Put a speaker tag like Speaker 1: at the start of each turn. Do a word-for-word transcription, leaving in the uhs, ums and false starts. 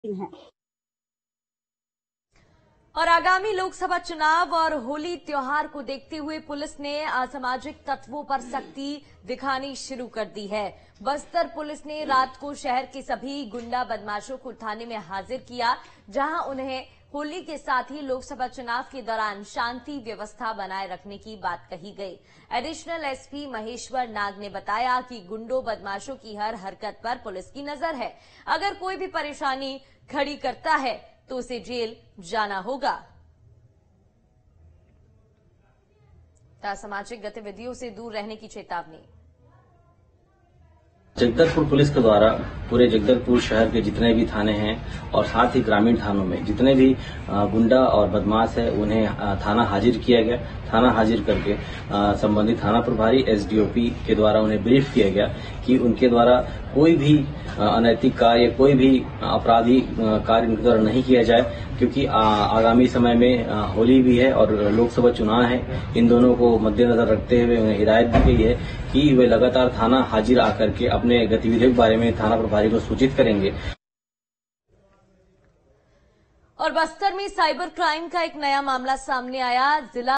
Speaker 1: हैं।
Speaker 2: और आगामी लोकसभा चुनाव और होली त्योहार को देखते हुए पुलिस ने असामाजिक तत्वों पर सख्ती दिखानी शुरू कर दी है। बस्तर पुलिस ने रात को शहर के सभी गुंडा बदमाशों को थाने में हाजिर किया, जहां उन्हें होली के साथ ही लोकसभा चुनाव के दौरान शांति व्यवस्था बनाए रखने की बात कही गई। एडिशनल एसपी महेश्वर नाग ने बताया कि गुंडों बदमाशों की हर हरकत पर पुलिस की नजर है। अगर कोई भी परेशानी खड़ी करता है तो उसे जेल जाना होगा। असामाजिक गतिविधियों से दूर रहने की चेतावनी।
Speaker 3: जगदलपुर पुलिस के द्वारा पूरे जगदलपुर शहर के जितने भी थाने हैं और साथ ही ग्रामीण थानों में जितने भी गुंडा और बदमाश है उन्हें थाना हाजिर किया गया। थाना हाजिर करके संबंधित थाना प्रभारी एसडीओपी के द्वारा उन्हें ब्रीफ किया गया कि उनके द्वारा कोई भी अनैतिक कार्य, कोई भी अपराधी कार्य उनके द्वारा नहीं किया जाए, क्योंकि आगामी समय में होली भी है और लोकसभा चुनाव है। इन दोनों को मद्देनजर रखते हुए उन्हें हिदायत दी गई है कि वे लगातार थाना हाजिर आकर के अपने गतिविधियों के बारे में थाना प्रभारी को सूचित करेंगे।
Speaker 2: और बस्तर में साइबर क्राइम का एक नया मामला सामने आया। जिला